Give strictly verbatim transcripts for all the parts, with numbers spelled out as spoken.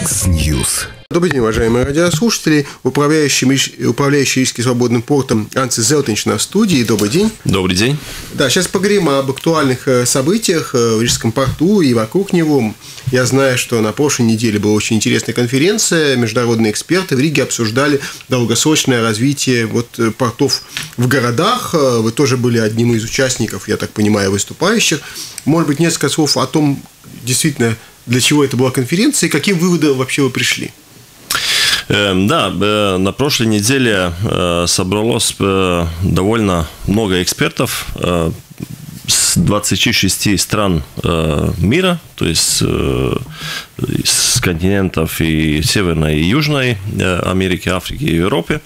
Яндекс.Ньюс. Добрый день, уважаемые радиослушатели. Управляющий, управляющий Рижским свободным портом Анцис Зелтинч на студии. Добрый день. Добрый день. Да, сейчас поговорим об актуальных событиях в Рижском порту и вокруг него. Я знаю, что на прошлой неделе была очень интересная конференция. Международные эксперты в Риге обсуждали долгосрочное развитие вот портов в городах. Вы тоже были одним из участников, я так понимаю, выступающих. Может быть, несколько слов о том, действительно, для чего это была конференция и каким выводом вообще вы пришли? Да, на прошлой неделе собралось довольно много экспертов с двадцати шести стран мира, то есть с континентов и Северной и Южной Америки, Африки и Европы.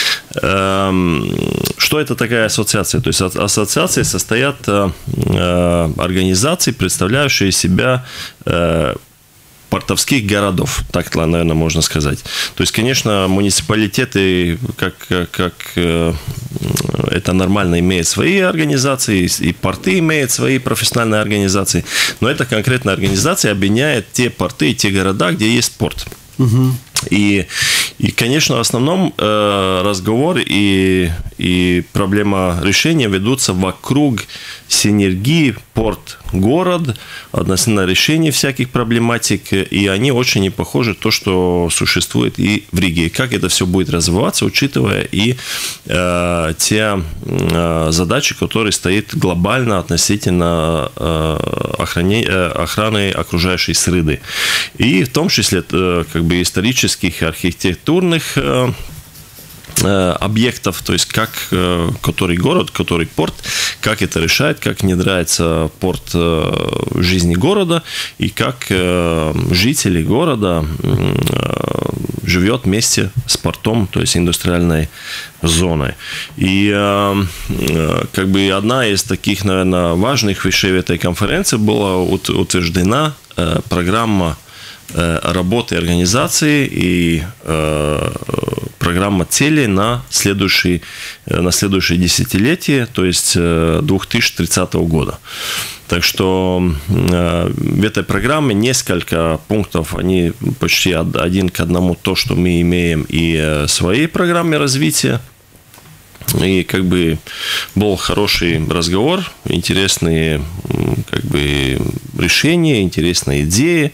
Что это такая ассоциация? То есть ассоциации состоят организаций, представляющие себя портовских городов, так, наверное, можно сказать. То есть, конечно, муниципалитеты, как, как, как это нормально, имеют свои организации, и порты имеют свои профессиональные организации, но эта конкретная организация объединяет те порты и те города, где есть порт. Угу. И, и, конечно, в основном э, разговор и, и проблема решения ведутся вокруг синергии порт-город, относительно решения всяких проблематик, и они очень не похожи на то, что существует и в Риге. И как это все будет развиваться, учитывая и э, те э, задачи, которые стоят глобально относительно э, охране, э, охраны окружающей среды. И в том числе э, как бы исторических, архитектурных э, объектов, то есть как, который город, который порт, как это решает, как внедряется порт в жизни города и как жители города живет вместе с портом, то есть индустриальной зоной. И как бы одна из таких, наверное, важных вещей в этой конференции была утверждена программа работы организации и э, программа целей на следующие, на следующее десятилетие, то есть э, две тысячи тридцатого года. Так что э, в этой программе несколько пунктов, они почти один к одному то, что мы имеем и в своей программе развития. И как бы был хороший разговор, интересные как бы решения, интересные идеи,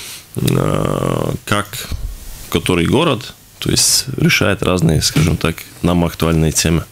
как который город, то есть решает разные, скажем так, нам актуальные темы.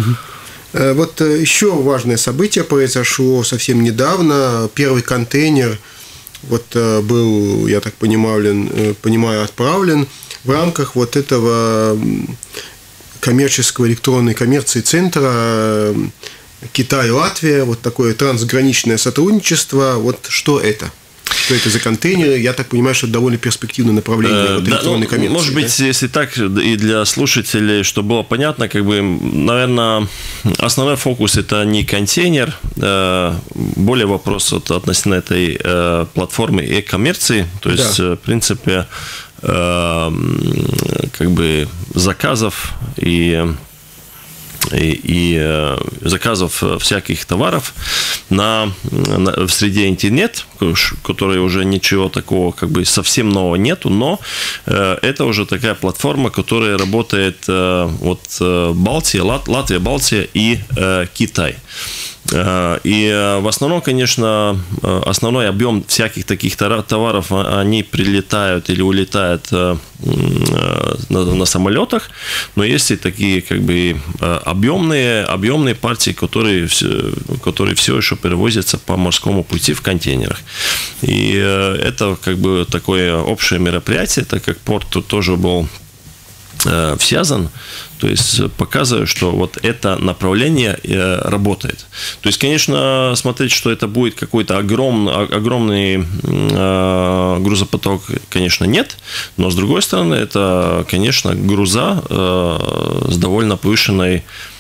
Вот еще важное событие произошло совсем недавно. Первый контейнер вот был, я так понимаю, понимаю, отправлен в рамках вот этого коммерческого электронной коммерции центра Китай-Латвия. Вот такое трансграничное сотрудничество. Вот что это? Что это за контейнеры? Я так понимаю, что это довольно перспективное направление э, вот, электронной да, коммерции. Может быть, да? Если так, и для слушателей, чтобы было понятно, как бы, наверное, основной фокус – это не контейнер, э, более вопрос вот, относительно этой э, платформы e-коммерции, то есть, да. В принципе, э, как бы заказов и и, и заказов всяких товаров на, на, в среде интернет, которой уже ничего такого как бы совсем нового нету, но э, это уже такая платформа, которая работает э, вот Балтия, Лат, Латвия, Балтия и э, Китай. И в основном, конечно, основной объем всяких таких товаров, они прилетают или улетают на, на самолетах, но есть и такие как бы объемные, объемные партии, которые, которые все еще перевозятся по морскому пути в контейнерах. И это как бы такое общее мероприятие, так как порт тут тоже был связан, то есть показываю, что вот это направление работает. То есть, конечно, смотреть, что это будет какой-то огромный, огромный грузопоток, конечно, нет, но с другой стороны, это, конечно, груза с довольно повышенной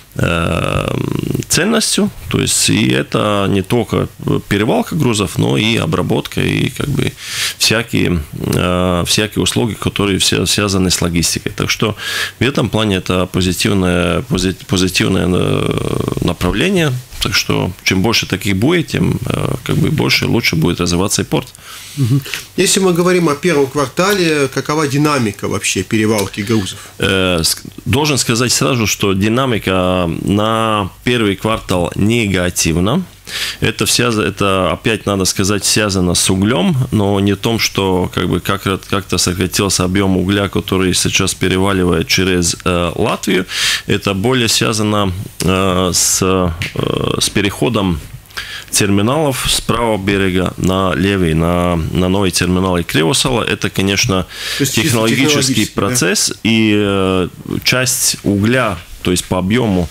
ценностью, то есть и это не только перевалка грузов, но и обработка и как бы всякие, всякие услуги, которые все связаны с логистикой. Так что в этом плане это позитивное, позитивное направление, Так что чем больше таких будет, тем как бы больше и лучше будет развиваться и порт. Если мы говорим о первом квартале, какова динамика вообще перевалки грузов? Должен сказать сразу, что динамика на первый квартал негативна. Это, вся, это опять, надо сказать, связано с углем, но не в том, что как бы, как, как-то сократился объем угля, который сейчас переваливает через э, Латвию. Это более связано э, с, э, с переходом терминалов с правого берега на левый, на, на новые терминалы Кривосала. Это, конечно, технологический процесс, да? И э, часть угля, то есть по объему,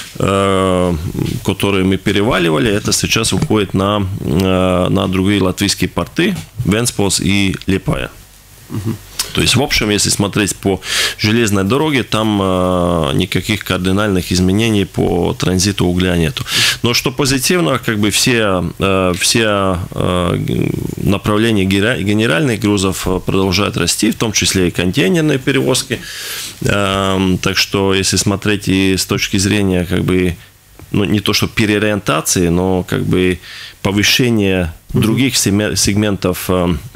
э, который мы переваливали, это сейчас уходит на, э, на другие латвийские порты, Вентспилс и Лиепая. Угу. То есть, в общем, если смотреть по железной дороге, там э, никаких кардинальных изменений по транзиту угля нету. Но что позитивно, как бы все, э, все э, направления генеральных грузов продолжают расти, в том числе и контейнерные перевозки. Э, так что, если смотреть и с точки зрения, как бы, ну, не то что переориентации, но как бы повышения других сегментов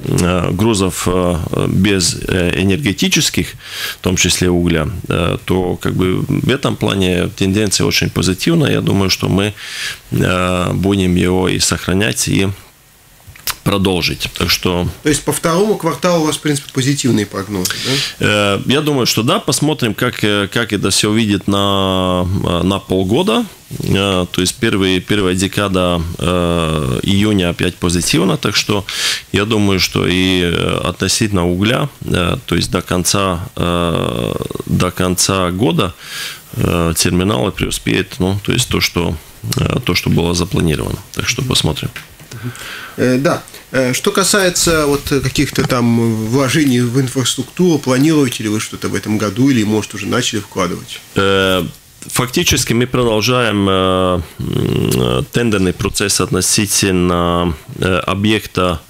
грузов без энергетических, в том числе угля, то как бы в этом плане тенденция очень позитивная. Я думаю, что мы будем его и сохранять, и продолжить. Так что... То есть по второму кварталу у вас, в принципе, позитивные прогнозы, да? Я думаю, что да. Посмотрим, как, как это все выйдет на, на полгода. То есть первый, первая декада э, июня опять позитивно. Так что я думаю, что и относительно угля, э, то есть до конца, э, до конца года э, терминалы преуспеют, ну, то есть то, что, э, то, что было запланировано. Так что посмотрим. Да. Что касается вот каких-то там вложений в инфраструктуру, планируете ли вы что-то в этом году или, может, уже начали вкладывать? Фактически мы продолжаем тендерный процесс относительно объекта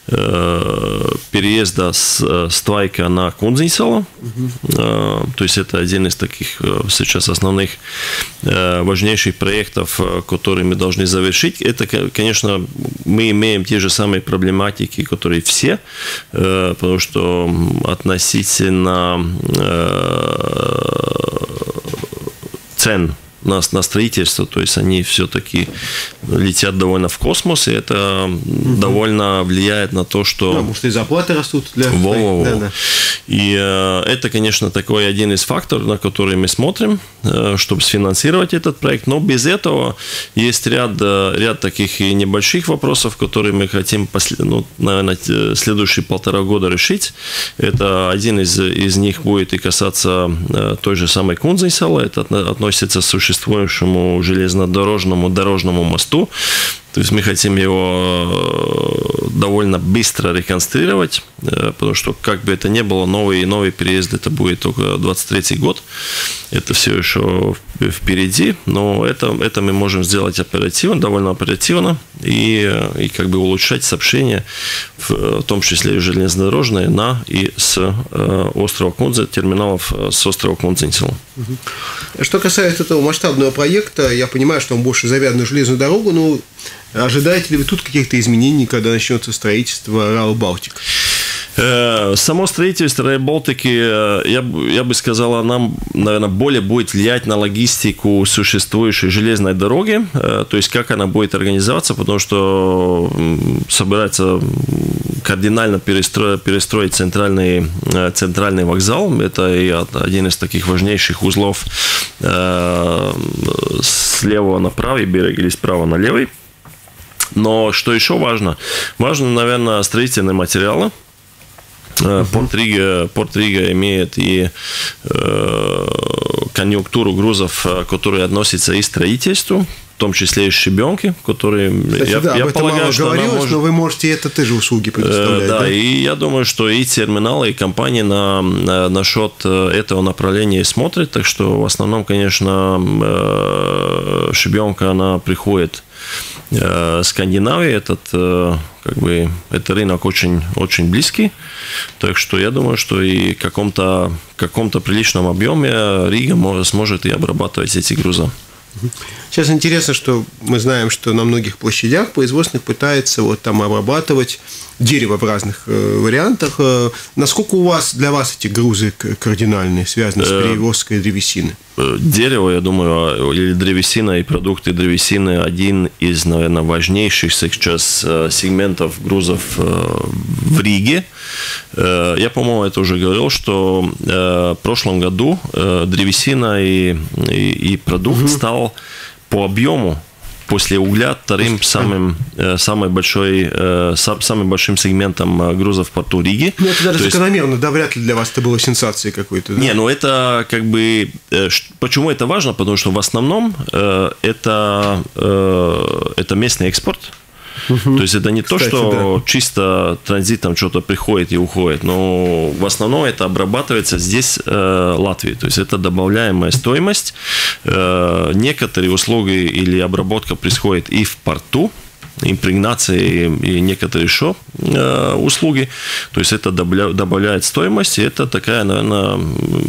переезда с Сtvajka на Kundzīnsala. Угу. То есть это один из таких сейчас основных важнейших проектов, которые мы должны завершить. Это, конечно, мы имеем те же самые проблематики, которые все, потому что относительно цен на, на строительство, то есть они все-таки летят довольно в космос, и это угу. довольно влияет на то, что... Да, может, и зарплаты растут для... Во-во-во. Да, да. И э, это, конечно, такой один из факторов, на который мы смотрим, э, чтобы сфинансировать этот проект, но без этого есть ряд, э, ряд таких и небольших вопросов, которые мы хотим, послед... ну, наверное, следующие полтора года решить. Это один из, из них будет и касаться э, той же самой Kundzīnsala, это относится к существующему железнодорожному дорожному мосту. То есть мы хотим его довольно быстро реконструировать, потому что, как бы это ни было, новый, новый переезд это будет только двадцать третий год. Это все еще впереди, но это, это мы можем сделать оперативно, довольно оперативно, и, и как бы улучшать сообщения, в том числе и железнодорожные, на и с острова Kundzīnsala, терминалов с острова Kundzīnsala. Что касается этого масштабного проекта, я понимаю, что он больше завязан на железную дорогу, но ожидаете ли вы тут каких-то изменений, когда начнется строительство Rail Baltica? Само строительство Rail Baltica, я, я бы сказал, нам, наверное, более будет влиять на логистику существующей железной дороги, то есть как она будет организоваться, потому что собирается кардинально перестроить, перестроить центральный, центральный вокзал. Это и один из таких важнейших узлов с левого на правый берег или справа на левый. Но что еще важно? Важно, наверное, строительные материалы. Uh-huh. Порт Рига, Порт Рига имеет и э, конъюнктуру грузов, которые относятся и к строительству, в том числе и щебенки, которые, кстати, я, да, я полагаю, что она может... но вы можете это тоже услуги предоставлять. Э, да, да, и я думаю, что и терминалы, и компании на, на, на счет этого направления смотрят, так что в основном, конечно, э, щебенка, она приходит э, Скандинавии, этот, э, как бы, это рынок очень, очень близкий, так что я думаю, что и в каком-то, каком-то приличном объеме Рига может, сможет и обрабатывать эти грузы. Сейчас интересно, что мы знаем, что на многих площадях производственных пытаются вот там обрабатывать дерево в разных э, вариантах. Э, насколько у вас, для вас эти грузы кардинальные, связаны с перевозкой древесины? Дерево, я думаю, или древесина и продукты древесины один из, наверное, важнейших сейчас сегментов грузов в Риге. Я, по-моему, это уже говорил, что в прошлом году древесина и, и, и продукт угу. стал по объему после угля вторым самым, самой большой, самым большим сегментом грузов в порту Риги. Ну, это даже То закономерно, есть... да, вряд ли для вас это было сенсацией какой-то. Да? Не, ну это как бы... Почему это важно? Потому что в основном это, это местный экспорт. Угу. То есть это не Кстати, то, что да. чисто транзитом что-то приходит и уходит, но в основном это обрабатывается здесь, э, в Латвии. То есть это добавляемая стоимость. Э, некоторые услуги или обработка происходит и в порту, импрегнации и некоторые еще э, услуги. То есть это добавляет стоимость, и это такая, наверное,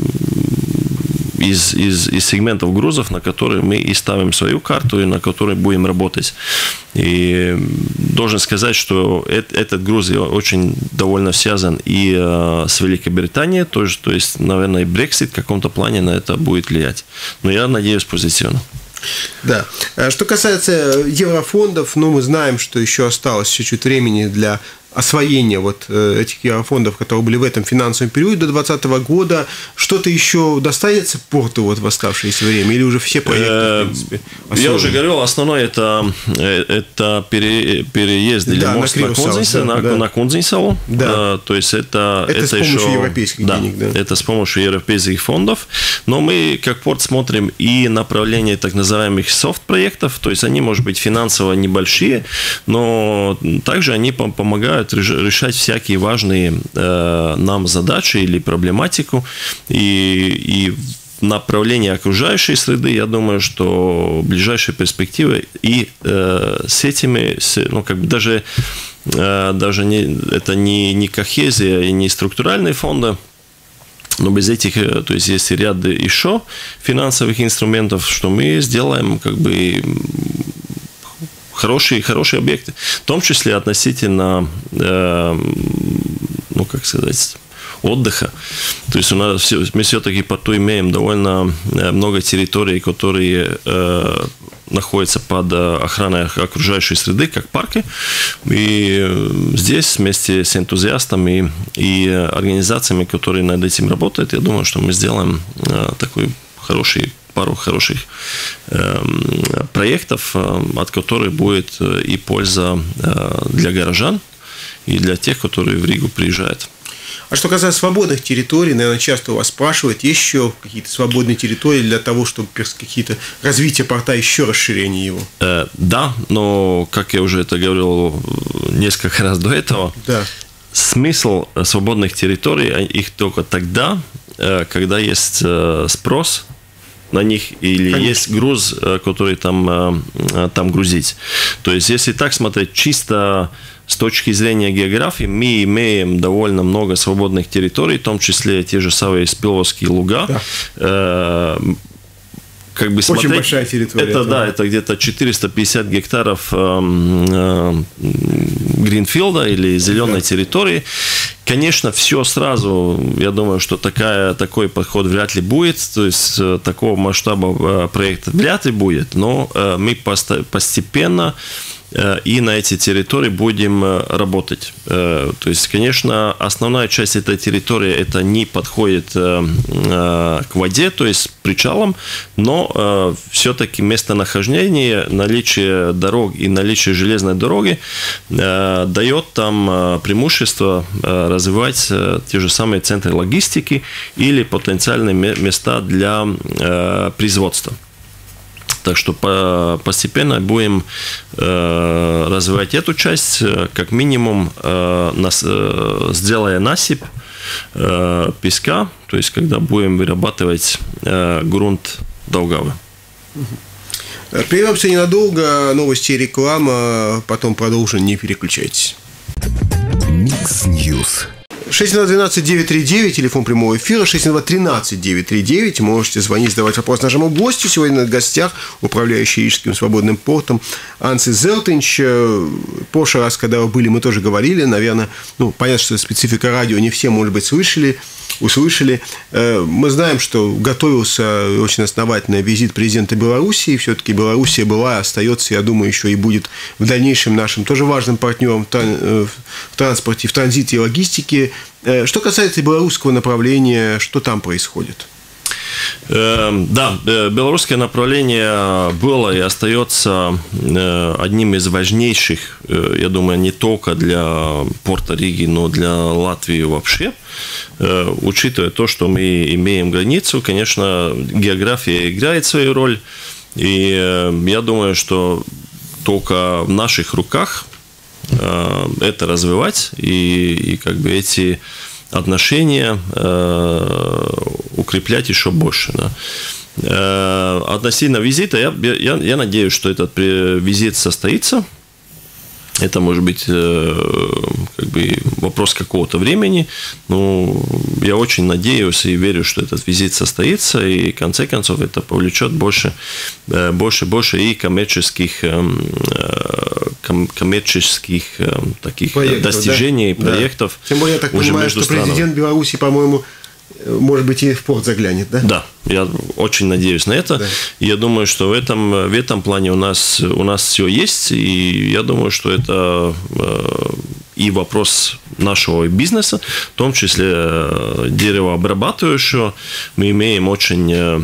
Из, из, из сегментов грузов, на которые мы и ставим свою карту, и на которой будем работать. И должен сказать, что это, этот груз очень довольно связан и э, с Великобританией тоже, то есть, наверное, и Brexit в каком-то плане на это будет влиять. Но я надеюсь позитивно. Да. Что касается еврофондов, ну, мы знаем, что еще осталось чуть-чуть времени для освоения вот этих еврофондов, которые были в этом финансовом периоде до двадцатого года. Что-то еще достанется порту вот в оставшееся время? Или уже все проекты, в принципе, освоены? Я уже говорил, основное это, это пере, переезд или да, мост на Кунзинсалу. На, да. на Кунзинсалу. Да. То есть это, это, это с помощью еще, европейских да, денег. Да. Это с помощью европейских фондов. Но мы, как порт, смотрим и направление так называемых софт-проектов. То есть они, может быть, финансово небольшие, но также они помогают решать всякие важные э, нам задачи или проблематику. И, и направление окружающей среды, я думаю, что в ближайшей перспективе и э, с этими, с, ну, как бы даже, э, даже не, это не, не кохезия и не структуральные фонды, но без этих, то есть есть ряд еще финансовых инструментов, что мы сделаем как бы хорошие, хорошие объекты, в том числе относительно, э, ну, как сказать, отдыха. То есть у нас все, мы все-таки по ту имеем довольно много территорий, которые э, находятся под охраной окружающей среды, как парки. И здесь вместе с энтузиастами и организациями, которые над этим работают, я думаю, что мы сделаем э, такой хороший пару хороших э, проектов, э, от которых будет и польза э, для горожан, и для тех, которые в Ригу приезжают. А что касается свободных территорий, наверное, часто у вас спрашивают, есть еще какие-то свободные территории для того, чтобы какие-то развитие порта, еще расширение его? Э, да, но, как я уже это говорил несколько раз до этого, да. Смысл свободных территорий, их только тогда, когда есть спрос на них или Конечно. Есть груз, который там, там грузить. То есть, если так смотреть чисто с точки зрения географии, мы имеем довольно много свободных территорий, в том числе те же самые Спиловские луга. Да. Как бы смотреть, очень большая территория. Это, да, это где-то четыреста пятьдесят гектаров э, э, гринфилда или зеленой да. территории. Конечно, все сразу, я думаю, что такая, такой подход вряд ли будет, то есть такого масштаба проекта вряд ли будет, но э, мы постепенно и на эти территории будем работать. То есть, конечно, основная часть этой территории это не подходит к воде, то есть причалам, но все-таки местонахождение, наличие дорог и наличие железной дороги дает там преимущество развивать те же самые центры логистики или потенциальные места для производства. Так что постепенно будем э, развивать эту часть, как минимум э, нас, э, сделая насыпь э, песка, то есть когда будем вырабатывать э, грунт долговый. Прервемся ненадолго, новости и реклама, потом продолжим, не переключайтесь. Микс Ньюс. шесть два двенадцать девять три девять, телефон прямого эфира, шесть два тринадцать девять три девять. Можете звонить, задавать вопрос нашему гостю. Сегодня на гостях управляющий Рижским свободным портом Анцис Зелтинч. В прошлый раз, когда вы были, мы тоже говорили, наверное, ну, понятно, что специфика радио, не все, может быть, слышали, услышали. Мы знаем, что готовился очень основательный визит президента Белоруссии. Все-таки Белоруссия была, остается, я думаю, еще и будет в дальнейшем нашим тоже важным партнером в транспорте, в транзите и логистике. Что касается белорусского направления, что там происходит? Да, белорусское направление было и остается одним из важнейших, я думаю, не только для порта Риги, но для Латвии вообще. Учитывая то, что мы имеем границу, конечно, география играет свою роль. И я думаю, что только в наших руках это развивать и, и как бы эти отношения э, укреплять еще больше. Да. Э, относительно визита, я, я, я надеюсь, что этот визит состоится. Это может быть э, как бы вопрос какого-то времени. Но я очень надеюсь и верю, что этот визит состоится, и в конце концов это повлечет больше, э, больше, больше и коммерческих, э, коммерческих э, таких проектов, достижений, да? Проектов. Да. Тем более, я так понимаю, что странами. Президент Беларуси, по-моему, может быть, и в порт заглянет, да? Да, я очень надеюсь на это. Да. Я думаю, что в этом, в этом плане у нас, у нас все есть, и я думаю, что это и вопрос нашего бизнеса, в том числе деревообрабатывающего. Мы имеем очень,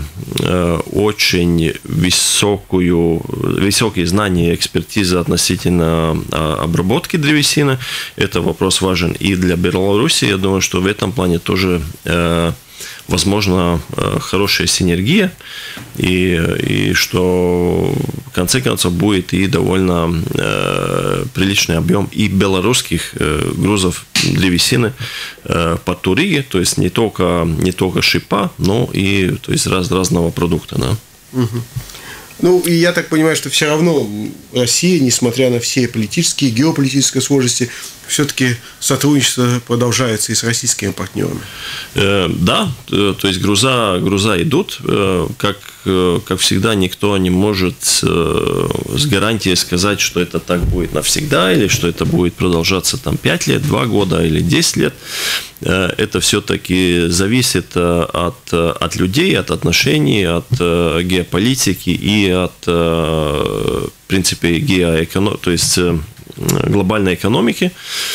очень высокую, высокие знания и экспертизы относительно обработки древесины. Это вопрос важен и для Беларуси. Я думаю, что в этом плане тоже возможно хорошая синергия, и, и что в конце концов будет и довольно э, приличный объем и белорусских э, грузов древесины э, по Туриге, то есть не только, не только шипа, но и то есть раз, разного продукта. Да. Угу. Ну, и я так понимаю, что все равно Россия, несмотря на все политические, геополитические сложности, все-таки сотрудничество продолжается и с российскими партнерами. Э, да, то есть груза, груза идут. Э, как, как всегда, никто не может э, с гарантией сказать, что это так будет навсегда, или что это будет продолжаться там пять лет, два года или десять лет. Э, это все-таки зависит от, от людей, от отношений, от э, геополитики и от, э, в принципе, геоэкономики, то есть э, глобальной экономики,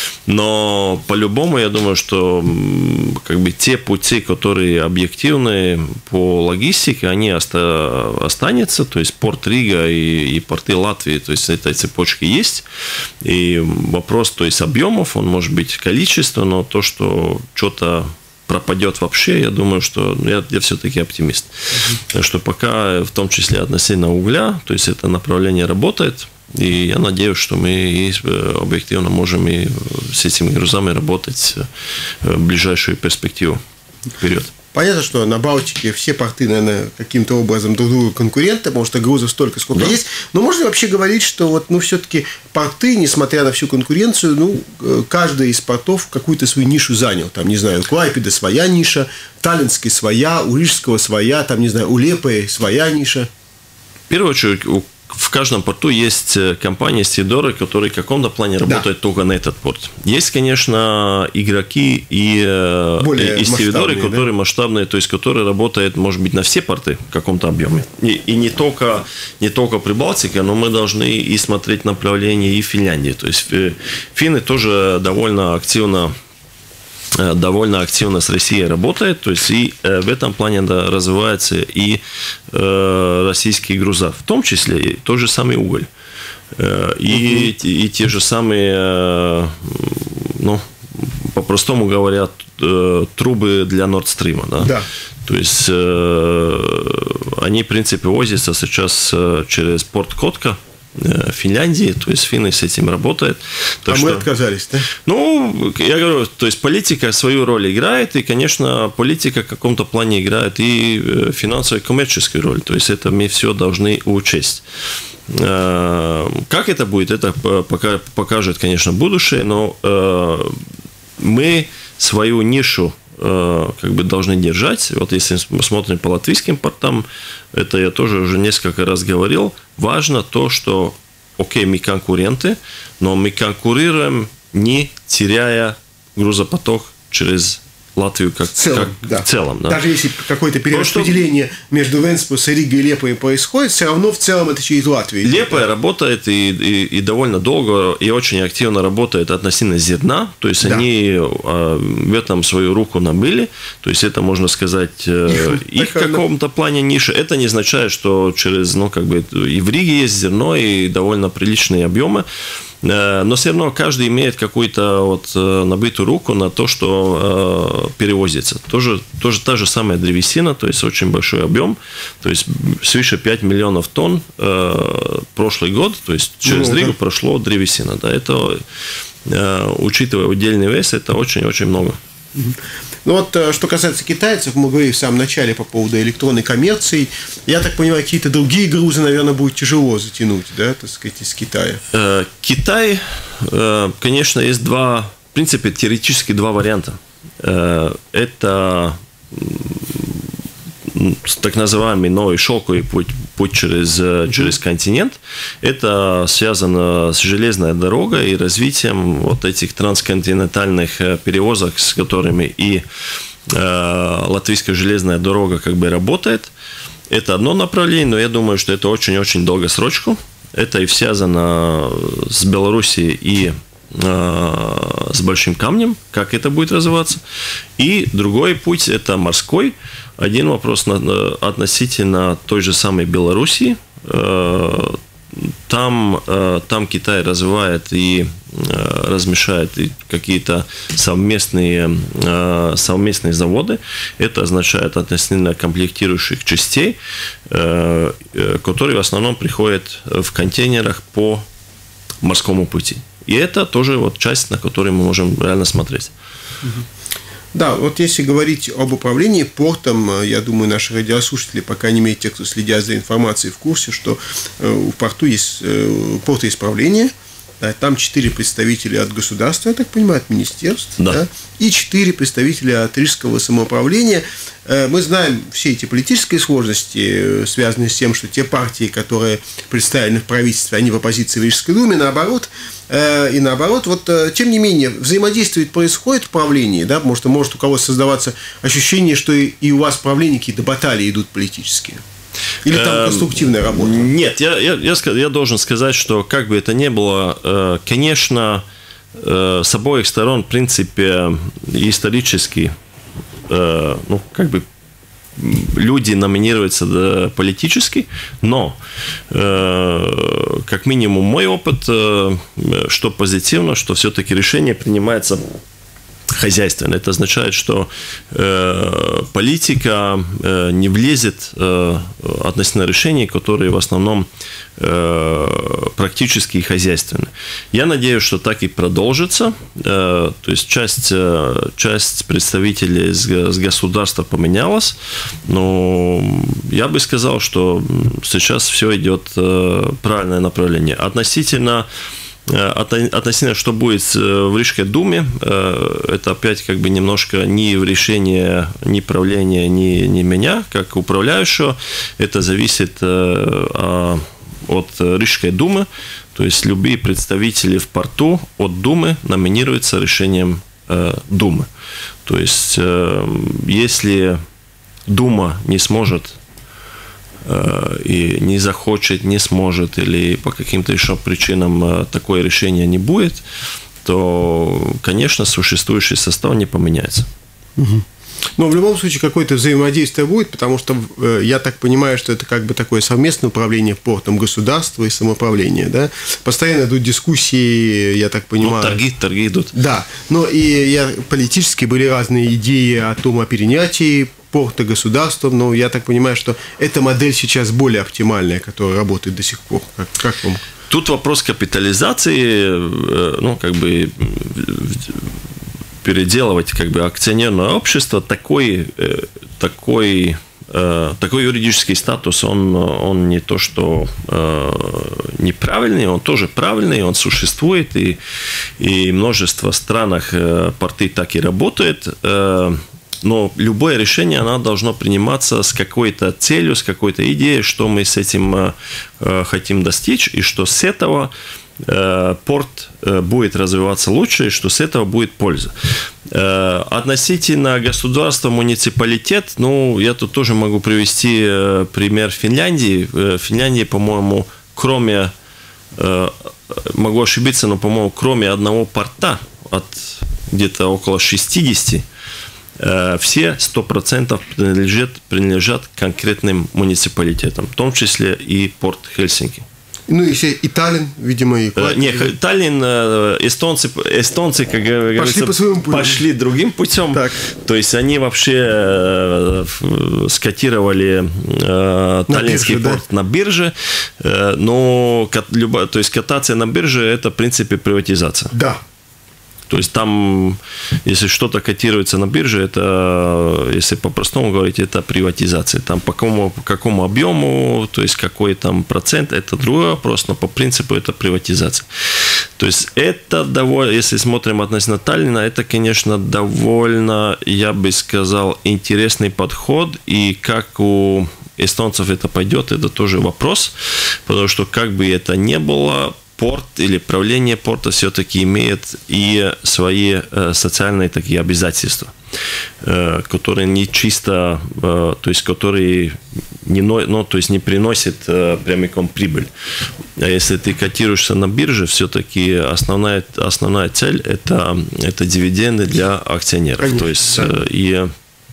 но по-любому я думаю, что как бы те пути, которые объективны по логистике, они оста- останутся, то есть порт Рига и, и порты Латвии, то есть этой цепочки есть, и вопрос, то есть объемов, он может быть количество, но то, что что-то пропадет вообще, я думаю, что я, я все-таки оптимист, mm-hmm. что пока, в том числе относительно угля, то есть это направление работает. И я надеюсь, что мы объективно можем и с этими грузами работать в ближайшую перспективу вперед. Понятно, что на Балтике все порты, наверное, каким-то образом друг другу конкуренты, потому что грузов столько, сколько да. есть. Но можно вообще говорить, что вот, ну, все-таки порты, несмотря на всю конкуренцию, ну, каждый из портов какую-то свою нишу занял. Там, не знаю, у Клайпеды своя ниша, Таллинской своя, у Рижского своя, там, не знаю, у Лепы своя ниша. В первую очередь, у в каждом порту есть компании, стидоры, которые в каком-то плане работают да. только на этот порт. Есть, конечно, игроки и, и стивидоры, которые да? масштабные, то есть которые работают, может быть, на все порты в каком-то объеме. И, и не только, не только Прибалтика, но мы должны и смотреть направление и Финляндии. То есть финны тоже довольно активно довольно активно с Россией работает, то есть и в этом плане да, развивается и э, российские груза, в том числе и тот же самый уголь, э, и, uh-huh. и, и те же самые, э, ну, по-простому говоря, э, трубы для Nord Stream, да? Да. То есть э, они, в принципе, возятся сейчас через порт Котка Финляндии, то есть финны с этим работают. Так а что, мы отказались, да? Ну, я говорю, то есть политика свою роль играет, и, конечно, политика в каком-то плане играет и финансовую, и коммерческую роль, то есть это мы все должны учесть. Как это будет, это покажет, конечно, будущее, но мы свою нишу как бы должны держать. Вот если мы смотрим по латвийским портам, это я тоже уже несколько раз говорил, важно то, что, окей, мы конкуренты, но мы конкурируем, не теряя грузопоток через Латвию как в целом. Как, да. В целом да. Даже если какое-то перераспределение что... между Вентспилс, Ригой и Лепой происходит, все равно в целом это через Латвию. Лепая работает и, и, и довольно долго, и очень активно работает относительно зерна, то есть да. они в этом свою руку набили, то есть это, можно сказать, их в каком-то плане ниша. Это не означает, что через, ну, как бы, и в Риге есть зерно, и довольно приличные объемы. Но все равно каждый имеет какую-то вот набитую руку на то, что перевозится. Тоже, тоже та же самая древесина, то есть очень большой объем, то есть свыше пять миллионов тонн прошлый год, то есть через ну, Ригу да. прошло древесина. Да, это, учитывая удельный вес, это очень-очень много. Ну вот, что касается китайцев, мы говорили в самом начале по поводу электронной коммерции. Я так понимаю, какие-то другие грузы, наверное, будет тяжело затянуть, да, так сказать, из Китая. Китай, конечно, есть два, в принципе, теоретически два варианта. Это так называемый новый шелковый путь, путь через, uh-huh. через континент. Это связано с железной дорогой и развитием вот этих трансконтинентальных перевозок, с которыми и э, латвийская железная дорога как бы работает. Это одно направление, но я думаю, что это очень-очень долгосрочку. Это и связано с Белоруссией и э, с Большим камнем, как это будет развиваться. И другой путь – это морской. Один вопрос относительно той же самой Белоруссии. Там, там Китай развивает и размещает какие-то совместные, совместные заводы. Это означает относительно комплектирующих частей, которые в основном приходят в контейнерах по морскому пути. И это тоже вот часть, на которую мы можем реально смотреть. Да, вот если говорить об управлении портом, я думаю, наши радиослушатели, по крайней мере, те, кто следят за информацией, в курсе, что в порту есть портоисправление, да, там четыре представителя от государства, я так понимаю, от министерств, да. Да, и четыре представителя от Рижского самоуправления. Мы знаем все эти политические сложности, связанные с тем, что те партии, которые представлены в правительстве, они в оппозиции в Рижской думе, наоборот, и наоборот, вот, тем не менее, взаимодействие происходит в правлении, да, потому что может у кого-то создаваться ощущение, что и, и у вас в правлении какие-то баталии идут политические. Или там конструктивная работа? Нет, я, я, я, я должен сказать, что как бы это ни было, конечно, с обоих сторон, в принципе, исторически, ну, как бы, люди номинируются политически, но как минимум мой опыт, что позитивно, что все-таки решение принимается хозяйственно. Это означает, что э, политика э, не влезет э, относительно решений, которые в основном э, практически хозяйственны. Я надеюсь, что так и продолжится. Э, то есть часть, э, часть представителей с, с государства поменялась, но я бы сказал, что сейчас все идет в правильное направление. Относительно Относительно, что будет в Рижской думе, это опять как бы немножко не в решении ни правления, ни, ни меня, как управляющего. Это зависит от Рижской думы. То есть любые представители в порту от думы номинируются решением думы. То есть если дума не сможет и не захочет, не сможет, или по каким-то еще причинам такое решение не будет, то, конечно, существующий состав не поменяется. Угу. Но в любом случае какое-то взаимодействие будет, потому что я так понимаю, что это как бы такое совместное управление портом государства и самоуправления, да? Постоянно идут дискуссии, я так понимаю. Ну, торги, торги идут. Да, но и я, политически были разные идеи о том, о перенятии порта государством, но я так понимаю, что эта модель сейчас более оптимальная, которая работает до сих пор. Как, как вам? Тут вопрос капитализации, ну, как бы переделывать как бы акционерное общество, такой, такой такой юридический статус, он, он не то, что неправильный, он тоже правильный, он существует, и, и множество странах порты так и работают. Но любое решение, оно должно приниматься с какой-то целью, с какой-то идеей, что мы с этим хотим достичь, и что с этого порт будет развиваться лучше, и что с этого будет польза. Относительно государства, муниципалитет, ну, я тут тоже могу привести пример Финляндии. В Финляндии, по-моему, кроме, могу ошибиться, но, по-моему, кроме одного порта, от где-то около шестидесяти, все сто процентов принадлежат, принадлежат конкретным муниципалитетам, в том числе и порт Хельсинки. Ну, если и Таллин, видимо, и Клайпеда. Нет, Таллин, эстонцы, эстонцы, как говорится, пошли, по пошли другим путем. Так. То есть они вообще скотировали на таллинский бирже, порт, да? На бирже. Но то есть кататься на бирже – это, в принципе, приватизация. Да. То есть там, если что-то котируется на бирже, это, если по-простому говорить, это приватизация. Там по какому, по какому объему, то есть какой там процент, это другой вопрос, но по принципу это приватизация. То есть это довольно, если смотрим относительно Таллина, это, конечно, довольно, я бы сказал, интересный подход. И как у эстонцев это пойдет, это тоже вопрос. Потому что как бы это ни было, порт или правление порта все-таки имеет и свои социальные такие обязательства, которые не чисто, то есть которые не, ну, то есть не приносят прямиком прибыль. А если ты котируешься на бирже, все-таки основная, основная цель это, это дивиденды для акционеров. Конечно, то есть да. и,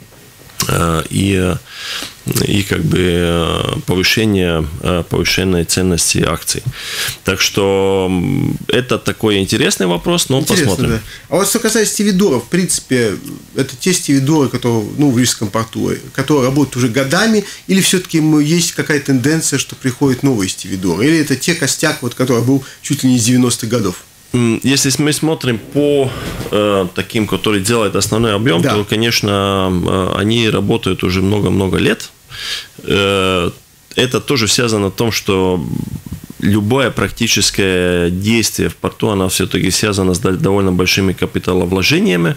и и как бы повышение, повышение ценности акций. Так что это такой интересный вопрос, но интересно, посмотрим. Да. А вот что касается стивидоров, в принципе, это те стивидоры, которые, ну, в Рижском порту, которые работают уже годами, или все-таки есть какая-то тенденция, что приходят новые стивидоры, или это те костяк, вот, который был чуть ли не с девяностых годов? Если мы смотрим по э, таким, которые делают основной объем, да. то, конечно, они работают уже много-много лет. Э, это тоже связано с том, что любое практическое действие в порту, оно все-таки связано с довольно большими капиталовложениями.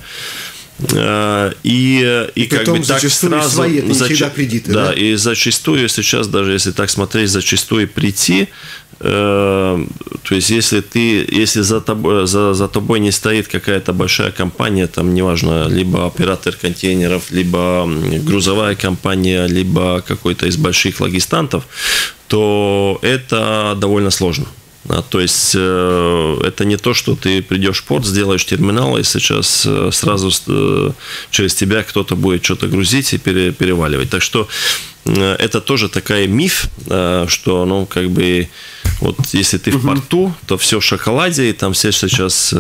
И, и, и как бы так сразу свои, это не всегда кредиты, да, да? И зачастую сейчас, даже если так смотреть, зачастую прийти, э, то есть если ты, если за тобой, за, за тобой не стоит какая-то большая компания, там неважно, либо оператор контейнеров, либо грузовая компания, либо какой-то из больших логистантов, то это довольно сложно. А, то есть э, это не то, что ты придешь в порт, сделаешь терминал, и сейчас э, сразу э, через тебя кто-то будет что-то грузить и пере, переваливать. Так что э, это тоже такой миф, э, что, ну, как бы, вот если ты в порту, то все в шоколаде, и там все сейчас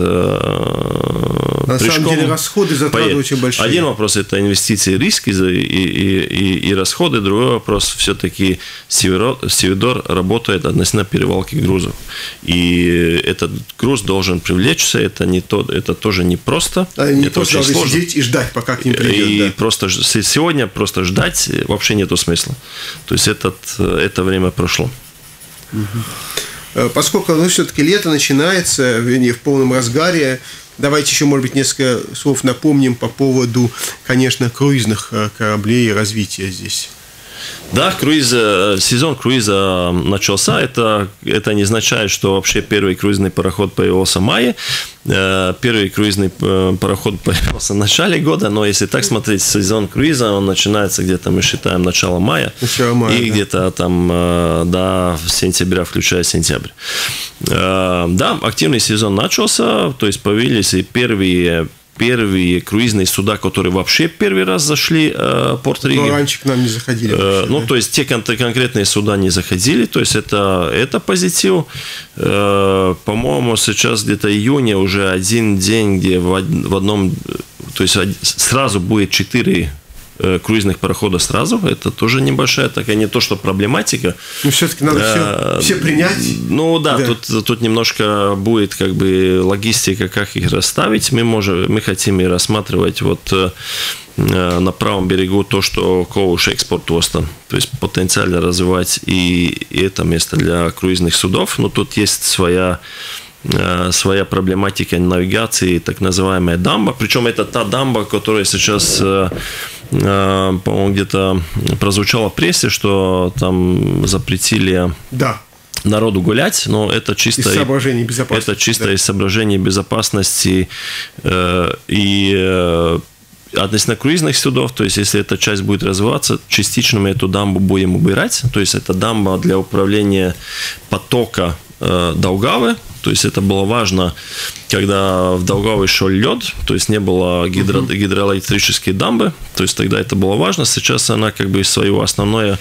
э, на самом деле расходы, затраты поедет. Очень большие. Один вопрос – это инвестиции, риски и, и, и, и расходы. Другой вопрос – все-таки стивидор работает относительно перевалки грузов. И этот груз должен привлечься, это, не то, это тоже непросто. А не это просто очень сложно. Сидеть и ждать, пока к ним придет. И да. просто сегодня просто ждать вообще нету смысла. То есть этот, это время прошло. Угу. Поскольку, ну, все-таки лето начинается, вернее, в полном разгаре, давайте еще, может быть, несколько слов напомним по поводу, конечно, круизных кораблей и развития здесь. Да, круиз, сезон круиза начался. Это, это не означает, что вообще первый круизный пароход появился в мае. Первый круизный пароход появился в начале года, но если так смотреть, сезон круиза, он начинается где-то, мы считаем, начало мая. Начало мая, и да. где-то там до сентября, включая сентябрь. Да, активный сезон начался, то есть появились и первые первые круизные суда, которые вообще первый раз зашли э, в порт Риги. Но раньше к нам не заходили. Вообще, э, ну, да? то есть, те кон- конкретные суда не заходили, то есть, это, это позитив. Э, по-моему, сейчас где-то июня уже один день, где в, од- в одном, то есть, сразу будет четыре круизных парохода сразу, это тоже небольшая такая, не то что проблематика. Но все-таки надо а, все, все принять. Ну да, да. Тут, тут немножко будет как бы логистика, как их расставить. Мы можем, мы хотим и рассматривать вот на правом берегу то, что Ковуш экспорт оста, то есть потенциально развивать и, и это место для круизных судов, но тут есть своя своя проблематика навигации, так называемая дамба. Причем это та дамба, которая сейчас, по-моему, где-то прозвучала в прессе, что там запретили да. народу гулять, но это чисто из соображений безопасности. Это чисто да. из соображений безопасности и относительно круизных судов, то есть если эта часть будет развиваться, частично мы эту дамбу будем убирать, то есть это дамба для управления потока Даугавы, то есть это было важно, когда в Даугаве шел лед, то есть не было гидро, гидроэлектрической дамбы, то есть тогда это было важно. Сейчас она как бы свое основное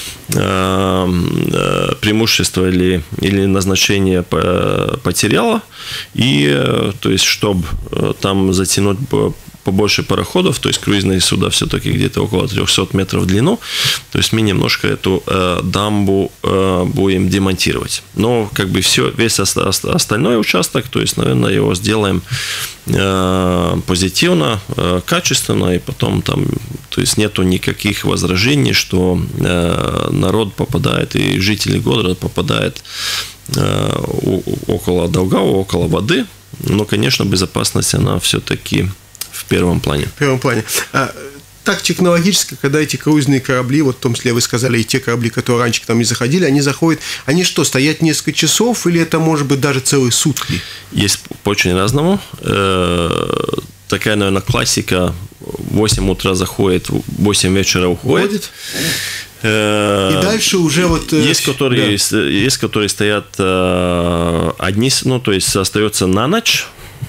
э, преимущество или, или назначение потеряла, и то есть чтобы там затянуть побольше пароходов, то есть круизные суда все-таки где-то около трехсот метров в длину, то есть мы немножко эту э, дамбу э, будем демонтировать. Но как бы все, весь остальной участок, то есть, наверное, его сделаем э, позитивно, э, качественно, и потом там, то есть нету никаких возражений, что э, народ попадает, и жители города попадают э, около Даугавы, около воды, но, конечно, безопасность, она все-таки в первом плане. В первом плане. А, так технологически, когда эти круизные корабли, вот в том числе вы сказали, и те корабли, которые раньше к нам не заходили, они заходят, они что, стоят несколько часов или это может быть даже целые сутки? Есть по очень разному. Такая, наверное, классика. В восемь утра заходит, в восемь вечера уходит. И дальше уже вот... Есть, которые, да. есть, которые стоят одни, ну, то есть остается на ночь.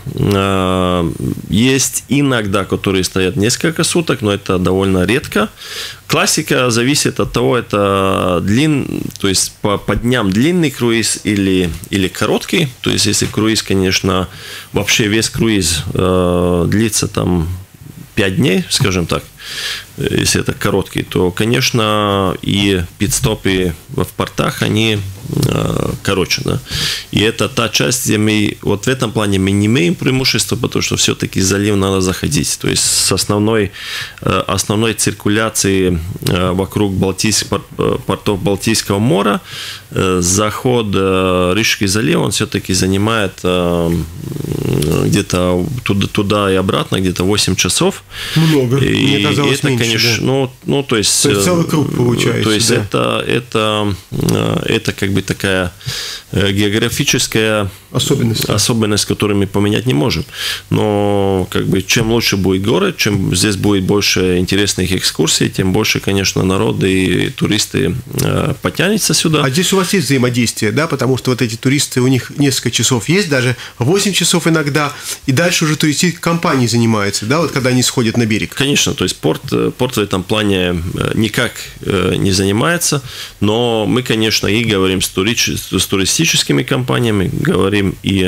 Есть иногда, которые стоят несколько суток, но это довольно редко. Классика зависит от того, это длин, то есть по, по дням длинный круиз или, или короткий. То есть если круиз, конечно, вообще весь круиз э, длится там пять дней, скажем так, если это короткий, то, конечно, и пит-стопы в портах, они э, короче, да. И это та часть, где мы, вот в этом плане мы не имеем преимущества, потому что все-таки залив надо заходить. То есть с основной, э, основной циркуляции э, вокруг Балтийск, портов Балтийского моря, э, заход э, Рижский залив, он все-таки занимает э, где-то туда, туда и обратно, где-то восемь часов. Много. И, Мне казалось, это, меньше, конечно, да. ну, ну, то есть, то есть целый круг получается. То есть да. это, это, это как бы такая географическая особенность, особенность, которую мы поменять не можем. Но как бы чем лучше будет город, чем здесь будет больше интересных экскурсий, тем больше, конечно, народ и туристы потянутся сюда. А здесь у вас есть взаимодействие, да, потому что вот эти туристы, у них несколько часов есть, даже восемь часов иногда, и дальше уже туристические компании занимаются, да, вот когда они сходят на берег. Конечно, то есть порт, порт в этом плане никак не занимается, но мы, конечно, и говорим с, тури, с туристическими компаниями, говорим и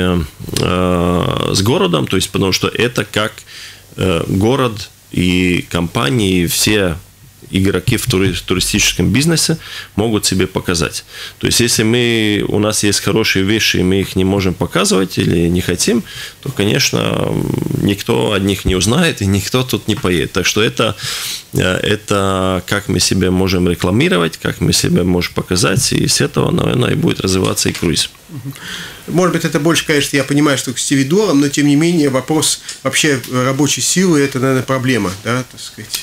э, с городом, то есть потому что это как э, город и компании, и все игроки в туристическом бизнесе могут себе показать. То есть, если мы, у нас есть хорошие вещи, и мы их не можем показывать или не хотим, то, конечно, никто о них не узнает, и никто тут не поедет. Так что это, это как мы себя можем рекламировать, как мы себя можем показать, и с этого, наверное, и будет развиваться и круиз. Может быть, это больше, конечно, я понимаю, что к стивидорам, но, тем не менее, вопрос вообще рабочей силы – это, наверное, проблема, да, так сказать.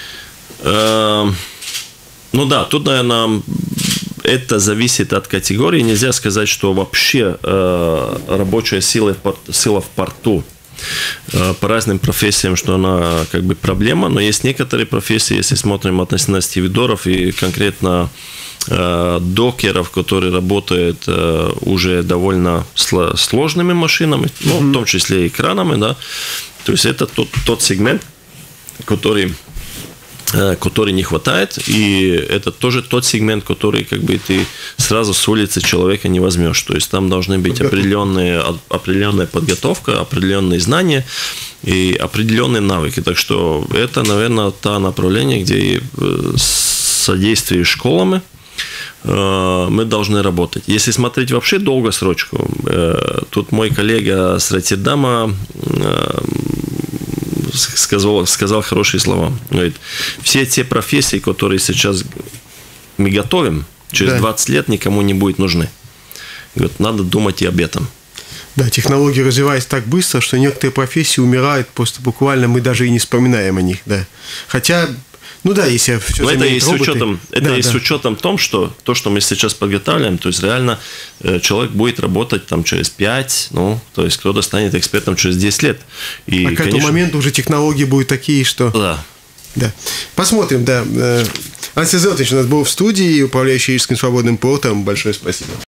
Ну да, тут, наверное, это зависит от категории. Нельзя сказать, что вообще э, рабочая сила, сила в порту э, по разным профессиям, что она как бы проблема, но есть некоторые профессии, если смотрим относительно стивидоров и конкретно э, докеров, которые работают э, уже довольно сложными машинами, ну, в том числе и кранами, да, то есть это тот, тот сегмент, который который не хватает, и это тоже тот сегмент, который как бы ты сразу с улицы человека не возьмешь. То есть там должны быть определенные, определенная подготовка, определенные знания и определенные навыки. Так что это, наверное, то направление, где с содействием школами мы должны работать. Если смотреть вообще долгосрочку, тут мой коллега с Роттердама сказал, сказал хорошие слова. Говорит, все те профессии, которые сейчас мы готовим, через да. двадцать лет никому не будут нужны. Говорит, надо думать и об этом. Да, технологии развиваются так быстро, что некоторые профессии умирают просто буквально, мы даже и не вспоминаем о них, да. Хотя, ну да, если все это заменит есть роботы... с учетом, это да, есть да. с учетом том, что то, что мы сейчас подготавливаем, то есть реально человек будет работать там через пять, ну, то есть кто-то станет экспертом через десять лет. И, а к конечно, этому моменту уже технологии будут такие, что... Да. Да. Посмотрим, да. Анастасий Золотович у нас был в студии, управляющий Рижским свободным портом. Большое спасибо.